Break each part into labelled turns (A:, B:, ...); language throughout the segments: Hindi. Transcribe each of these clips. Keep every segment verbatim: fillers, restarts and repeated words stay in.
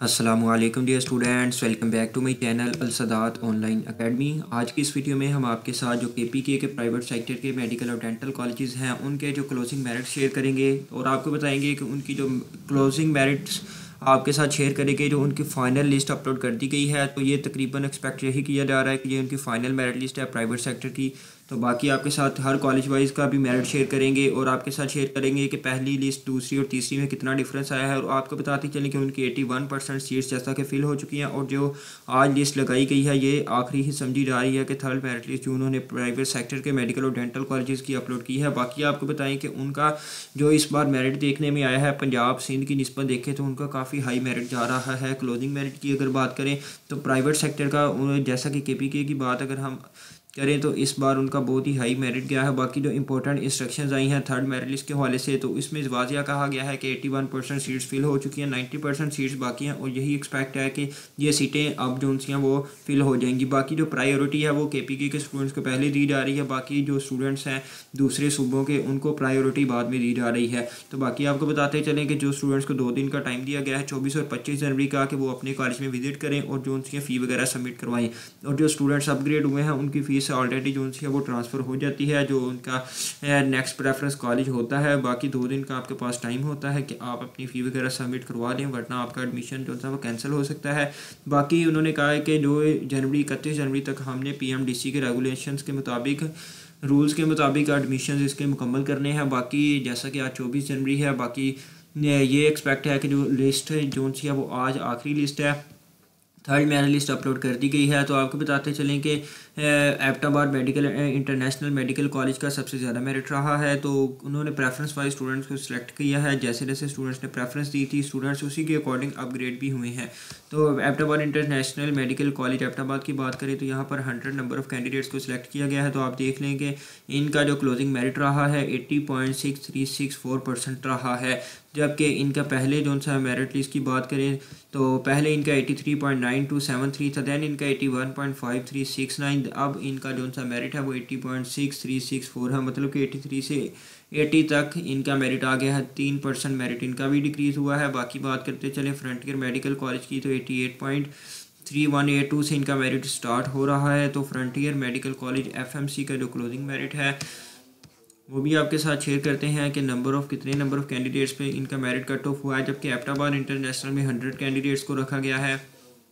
A: अस्सलामुअलैकुम dear students, welcome back to my channel Al Sadat online academy. आज की इस वीडियो में हम आपके साथ जो के पी के के प्राइवेट सेक्टर के मेडिकल और डेंटल कॉलेजेस हैं उनके जो क्लोजिंग मेरिट शेयर करेंगे और आपको बताएंगे कि उनकी जो क्लोजिंग मेरिट्स आपके साथ शेयर करेंगे। जो उनकी फ़ाइनल लिस्ट अपलोड कर दी गई है तो ये तकरीबन एक्सपेक्ट यही किया जा रहा है कि ये उनकी फ़ाइनल मेरिट लिस्ट है प्राइवेट सेक्टर की। तो बाकी आपके साथ हर कॉलेज वाइज का भी मेरिट शेयर करेंगे और आपके साथ शेयर करेंगे कि पहली लिस्ट दूसरी और तीसरी में कितना डिफरेंस आया है। और आपको बताते चलें कि उनकी एटी वन परसेंट सीट्स जैसा कि फिल हो चुकी हैं और जो आज लिस्ट लगाई गई है ये आखिरी ही समझी जा रही है कि थर्ड मेरिट लिस्ट जो उन्होंने प्राइवेट सेक्टर के मेडिकल और डेंटल कॉलेजेस की अपलोड की है। बाकी आपको बताएं कि उनका जो इस बार मेरिट देखने में आया है पंजाब सिंध की निस्बत देखें तो उनका काफ़ी हाई मेरिट जा रहा है। क्लोजिंग मेरिट की अगर बात करें तो प्राइवेट सेक्टर का जैसा कि के पी के की बात अगर हम करें तो इस बार उनका बहुत ही हाई मेरिट गया है। बाकी जो इंपॉर्टेंट इंस्ट्रक्शंस आई हैं थर्ड मेरिट लिस्ट के हवाले से तो इसमें वाजिया कहा गया है कि eighty one percent seats fill हो चुकी हैं, नाइन्टी परसेंट सीट्स बाकी हैं और यही एक्सपेक्ट है कि ये सीटें अब जो उनकी हैं वो फिल हो जाएंगी। बाकी जो प्रायोरिटी है वो के पी के के स्टूडेंट्स को पहले दी जा रही है, बाकी जो स्टूडेंट्स हैं दूसरे सूबों के उनको प्रायोरिटी बाद में दी जा रही है। तो बाकी आपको बताते चलें कि जो स्टूडेंट्स को दो दिन का टाइम दिया गया है चौबीस और पच्चीस जनवरी का कि वो अपने कॉलेज में विजिट करें और जो उनकी फ़ी वगैरह सबमिट करवाएं। और जो स्टूडेंट्स अपग्रेड हुए हैं उनकी फ़ीस ऑलरेडी जो है वो ट्रांसफ़र हो जाती है जो उनका नेक्स्ट प्रेफरेंस कॉलेज होता है। बाकी दो दिन का आपके पास टाइम होता है कि आप अपनी फ़ी वगैरह सबमिट करवा दें वरना आपका एडमिशन जो है वो कैंसिल हो सकता है। बाकी उन्होंने कहा है कि जो जनवरी इकतीस जनवरी तक हमने पी एम डी सी के रेगुलेशंस के मुताबिक रूल्स के मुताबिक एडमिशन इसके मुकम्मल करने हैं। बाकी जैसा कि आज चौबीस जनवरी है, बाकी ये एक्सपेक्ट है कि जो लिस्ट जो सी है वो आज आखिरी लिस्ट है, थर्ड मेरिट लिस्ट अपलोड कर दी गई है। तो आपको बताते चलें कि Abbottabad medical international medical college का सबसे ज़्यादा मेरिट रहा है। तो उन्होंने प्रेफरेंस वाइज स्टूडेंट्स को सिलेक्ट किया है, जैसे जैसे स्टूडेंट्स ने प्रेफरेंस दी थी स्टूडेंट्स उसी के अकॉर्डिंग अपग्रेड भी हुए हैं। तो Abbottabad international medical college Abbottabad की बात करें तो यहाँ पर हंड्रेड नंबर ऑफ़ कैंडिडेट्स को सिलेक्ट किया गया है। तो आप देख लें कि इनका जो क्लोजिंग मेरिट रहा है eighty point six three six four percent रहा है, जबकि इनका पहले जो सा मेरिट लिस्ट की बात करें तो पहले इनका eighty three point nine two seven three था, दैन इनका eighty one point five three six nine, अब इनका जो सा मेरिट है वो eighty point six three six four है। मतलब कि एटी थ्री से एटी तक इनका मेरिट आ गया है, तीन परसेंट मेरिट इनका भी डिक्रीज़ हुआ है। बाकी बात करते चले फ्रंटियर मेडिकल कॉलेज की तो eighty eight point three one eight two से इनका मेरिट स्टार्ट हो रहा है। तो frontier medical college F M C का जो क्लोजिंग मेरिट है वो भी आपके साथ शेयर करते हैं कि नंबर ऑफ़ कितने नंबर ऑफ़ कैंडिडेट्स पे इनका मेरिट कट ऑफ हुआ है, जबकि एबटाबाद इंटरनेशनल में हंड्रेड कैंडिडेट्स को रखा गया है।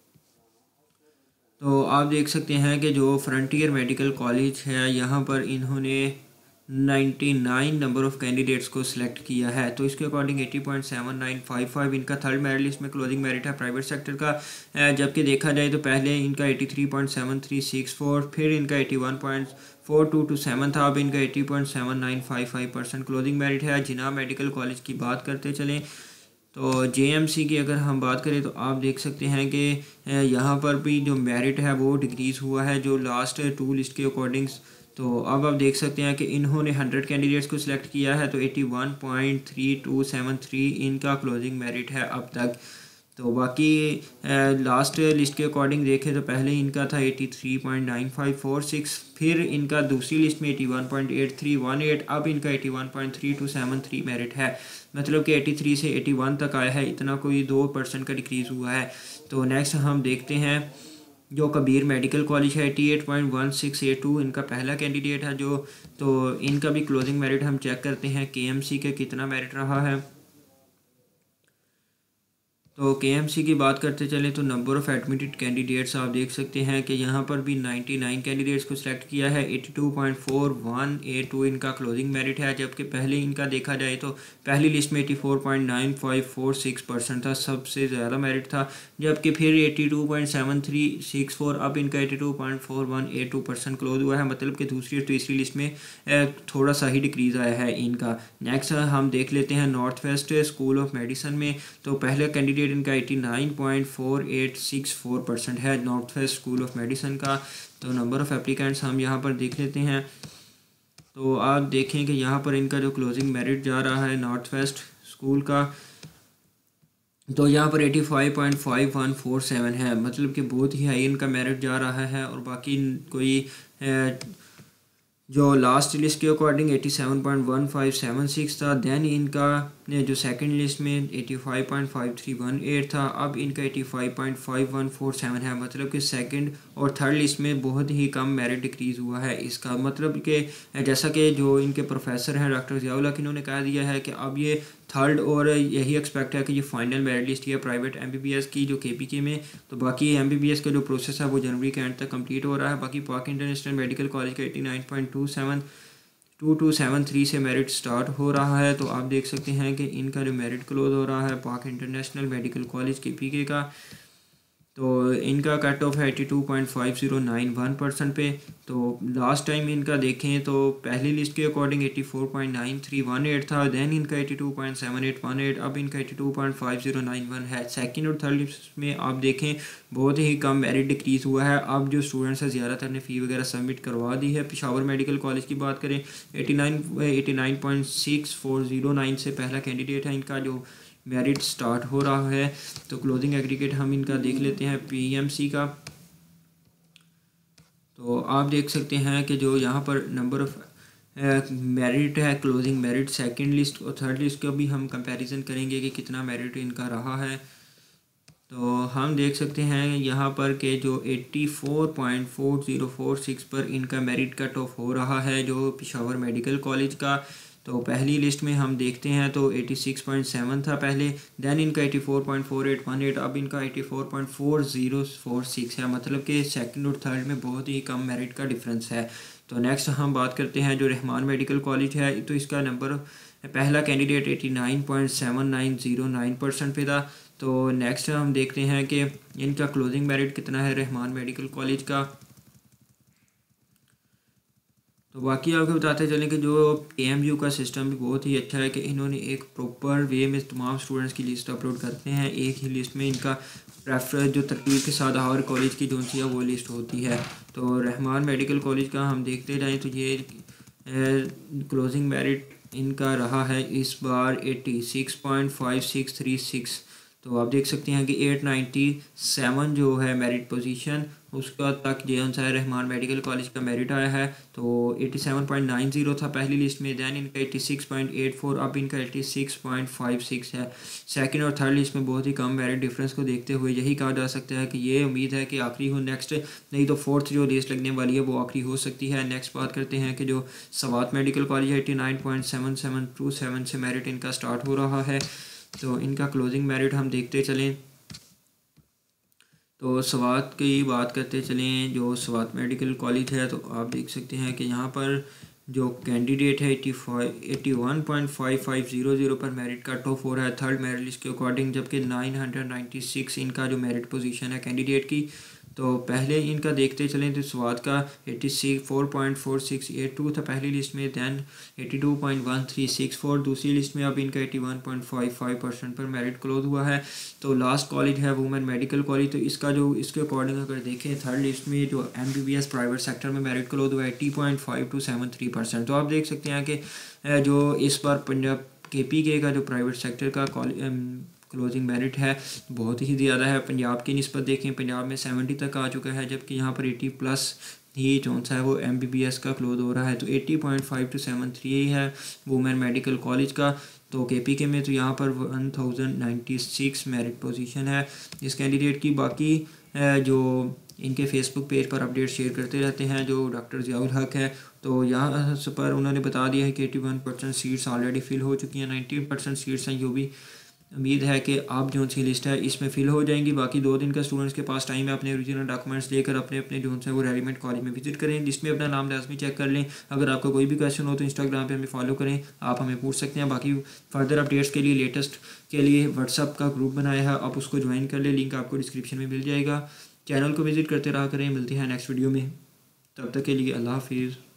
A: तो आप देख सकते हैं कि जो फ्रंटियर मेडिकल कॉलेज है यहाँ पर इन्होंने ninety nine number of candidates को सिलेक्ट किया है। तो इसके according eighty point seven nine five five इनका थर्ड मेरिट लिस्ट में क्लोजिंग मेरिट है प्राइवेट सेक्टर का, जबकि देखा जाए तो पहले इनका eighty three point seven three six four, फिर इनका eighty one point four two two seven था, अब इनका eighty point seven nine five five percent closing merit है। जिना मेडिकल कॉलेज की बात करते चलें तो जे एम सी की अगर हम बात करें तो आप देख सकते हैं कि यहाँ पर भी जो मेरिट है वो डिक्रीज़ हुआ है जो लास्ट टू लिस्ट के अकॉर्डिंग। तो अब आप देख सकते हैं कि इन्होंने हंड्रेड कैंडिडेट्स को सिलेक्ट किया है तो eighty one point three two seven three इनका क्लोजिंग मेरिट है अब तक। तो बाकी लास्ट लिस्ट के अकॉर्डिंग देखें तो पहले इनका था eighty three point nine five four six, फिर इनका दूसरी लिस्ट में eighty one point eight three one eight, अब इनका eighty one point three two seven three merit है। मतलब कि एटी थ्री से एटी वन तक आया है, इतना कोई दो परसेंट का डिक्रीज़ हुआ है। तो नेक्स्ट हम देखते हैं जो कबीर मेडिकल कॉलेज है eighty eight point one six eight two इनका पहला कैंडिडेट है जो, तो इनका भी क्लोजिंग मेरिट हम चेक करते हैं के एम सी के कितना मेरिट रहा है। तो के एम सी की बात करते चलें तो नंबर ऑफ़ एडमिटेड कैंडिडेट्स आप देख सकते हैं कि यहाँ पर भी नाइन्टी नाइन कैंडिडेट्स को सिलेक्ट किया है, eighty two point four one eight two इनका क्लोजिंग मेरिट है, जबकि पहले इनका देखा जाए तो पहली लिस्ट में eighty four point nine five four six percent था, सबसे ज़्यादा मेरिट था, जबकि फिर eighty two point seven three six four, अब इनका eighty two point four one eight two percent close हुआ है। मतलब कि दूसरी और तीसरी लिस्ट में थोड़ा सा ही डिक्रीज़ आया है इनका। नेक्स्ट हम देख लेते हैं north west school of medicine में, तो पहले कैंडिडेट इनका eighty nine point four eight six four percent है north west school of medicine का। तो नंबर ऑफ़ एप्लीकेंट्स हम यहाँ पर देख लेते हैं तो आप देखें कि यहाँ पर इनका जो क्लोजिंग मेरिट जा रहा है नॉर्थ वेस्ट स्कूल का तो यहाँ पर eighty five point five one four seven है, मतलब कि बहुत ही हाई इनका मेरिट जा रहा है। और बाकी कोई जो लास्ट लिस्ट के according eighty seven point one five seven six था। दैन इनका जो सेकंड लिस्ट में eighty five point five three one eight था, अब इनका eighty five point five one four seven है। मतलब कि सेकंड और थर्ड लिस्ट में बहुत ही कम मेरिट डिक्रीज़ हुआ है। इसका मतलब कि जैसा कि जो इनके प्रोफेसर हैं डॉक्टर ज़ियाउल हक, इन्होंने कह दिया है कि अब ये थर्ड और यही एक्सपेक्ट है कि ये फाइनल मेरिट लिस्ट है प्राइवेट एमबीबीएस की जो केपीके में। तो बाकी एमबीबीएस का जो प्रोसेस है वो जनवरी के एंड तक कंप्लीट हो रहा है। बाकी पाक इंटरनेशनल मेडिकल कॉलेज का eighty nine point two seven two two seven three से मेरिट स्टार्ट हो रहा है। तो आप देख सकते हैं कि इनका जो मेरिट क्लोज हो रहा है पाक इंटरनेशनल मेडिकल कॉलेज केपीके का, तो इनका कट ऑफ है eighty two point five zero nine one percent पे। तो लास्ट टाइम इनका देखें तो पहली लिस्ट के according eighty four point nine three one eight था। दैन इनका eighty two point seven eight one eight, अब इनका eighty two point five zero nine one है। सेकंड और थर्ड लिस्ट में आप देखें बहुत ही कम मेरिट डिक्रीज़ हुआ है। अब जो स्टूडेंट्स हैं ज़्यादातर ने फ़ी वगैरह सबमिट करवा दी है। पेशावर मेडिकल कॉलेज की बात करें, eighty nine eighty nine point six four zero nine से पहला कैंडिडेट है इनका जो मेरिट स्टार्ट हो रहा है। तो क्लोजिंग एग्रीगेट हम इनका देख लेते हैं पीएमसी का। तो आप देख सकते हैं कि जो यहाँ पर नंबर ऑफ मेरिट है, क्लोजिंग मेरिट सेकंड लिस्ट और थर्ड लिस्ट का भी हम कंपैरिजन करेंगे कि कितना मेरिट इनका रहा है। तो हम देख सकते हैं यहाँ पर कि जो eighty four point four zero four six पर इनका मेरिट कट ऑफ हो रहा है जो पेशावर मेडिकल कॉलेज का। तो पहली लिस्ट में हम देखते हैं तो एटी सिक्स पॉइंट सेवन था पहले, दैन इनका eighty four point four eight one eight, अब इनका eighty four point four zero four six है। मतलब कि सेकंड और थर्ड में बहुत ही कम मेरिट का डिफरेंस है। तो नेक्स्ट हम बात करते हैं जो रहमान मेडिकल कॉलेज है, तो इसका नंबर पहला candidate eighty nine point seven nine zero nine percent पे था। तो नेक्स्ट हम देखते हैं कि इनका क्लोजिंग मेरिट कितना है रहमान मेडिकल कॉलेज का। तो बाकी आपको बताते चलें कि जो के एम यू का सिस्टम भी बहुत ही अच्छा है कि इन्होंने एक प्रॉपर वे में तमाम स्टूडेंट्स की लिस्ट अपलोड करते हैं। एक ही लिस्ट में इनका प्रेफर जो तरतीब के साथ हर कॉलेज की जो सी है वो लिस्ट होती है। तो रहमान मेडिकल कॉलेज का हम देखते जाएँ तो ये क्लोजिंग मेरिट इनका रहा है इस बार eighty six point five six three six. तो आप देख सकते हैं कि एट नाइन्टी सेवन जो है मेरिट पोजीशन उसका तक जो है रहमान मेडिकल कॉलेज का मेरिट आया है। तो eighty seven point nine zero था पहली लिस्ट में, दैन इनका eighty six point eight four, अब इनका eighty six point five six है। सेकंड और थर्ड लिस्ट में बहुत ही कम मेरिट डिफरेंस को देखते हुए यही कहा जा सकता है कि ये उम्मीद है कि आखिरी हो नेक्स्ट, नहीं तो फोर्थ जो लिस्ट लगने वाली है वो आखिरी हो सकती है। नेक्स्ट बात करते हैं कि जो सवात मेडिकल कॉलेज है eighty nine point seven seven two seven से मेरिट इनका स्टार्ट हो रहा है। तो इनका क्लोजिंग मेरिट हम देखते चलें तो सवात की बात करते चलें, जो सवात मेडिकल कॉलेज है तो आप देख सकते हैं कि यहाँ पर जो कैंडिडेट है eighty five eighty one point five five zero zero पर मेरिट कट ऑफ हो रहा है थर्ड मेरिट लिस्ट के अकॉर्डिंग, जबकि नाइन हंड्रेड नाइन्टी सिक्स इनका जो मेरिट पोजीशन है कैंडिडेट की। तो पहले इनका देखते चलें तो स्वाद का eighty six four point four six eight two था पहली लिस्ट में, then eighty two point one three six four दूसरी लिस्ट में, अब इनका eighty one point five five percent पर मेरिट क्लोज हुआ है। तो लास्ट कॉलेज है वुमेन मेडिकल कॉलेज, तो इसका जो इसके अकॉर्डिंग अगर देखें थर्ड लिस्ट में जो M B B S private sector में मेरिट क्लोज हुआ है eighty point five two seven three percent. तो आप देख सकते हैं कि जो इस बार पंजाब के पी के का जो प्राइवेट सेक्टर का कॉलेज क्लोजिंग मेरिट है बहुत ही ज़्यादा है। पंजाब की निस्बत देखें पंजाब में सेवेंटी तक आ चुका है, जबकि यहाँ पर एटी प्लस ही जो सा है वो एम बी बी एस का क्लोज हो रहा है। तो eighty point five two seven three है वुमेन मेडिकल कॉलेज का। तो के पी के में तो यहाँ पर one thousand ninety six merit position है इस कैंडिडेट की। बाकी जो इनके फेसबुक पेज पर अपडेट शेयर करते रहते हैं जो डॉक्टर ज़ियाउल हक है, तो यहाँ पर उन्होंने बता दिया है कि eighty one percent seats already fill हो चुकी हैं, नाइन्टी परसेंट सीट्स हैं, जो भी उम्मीद है कि आप जो सी लिस्ट है इसमें फिल हो जाएंगी। बाकी दो दिन का स्टूडेंट्स के पास टाइम है, अपने ओरिजिनल डॉक्यूमेंट्स लेकर अपने अपने जो है वो रेलिवेंट कॉलेज में विजिट करें, जिसमें अपना नाम लाजमी चेक कर लें। अगर आपका कोई भी क्वेश्चन हो तो इंस्टाग्राम पे हमें फॉलो करें, आप हमें पूछ सकते हैं। बाकी फर्दर अपडेट्स के लिए लेटेस्ट के लिए व्हाट्सअप का ग्रुप बनाया है, आप उसको ज्वाइन कर लें, लिंक आपको डिस्क्रिप्शन में मिल जाएगा। चैनल को विजिट करते रहा करें। मिलते हैं नेक्स्ट वीडियो में, तब तक के लिए अल्लाह हाफिज़।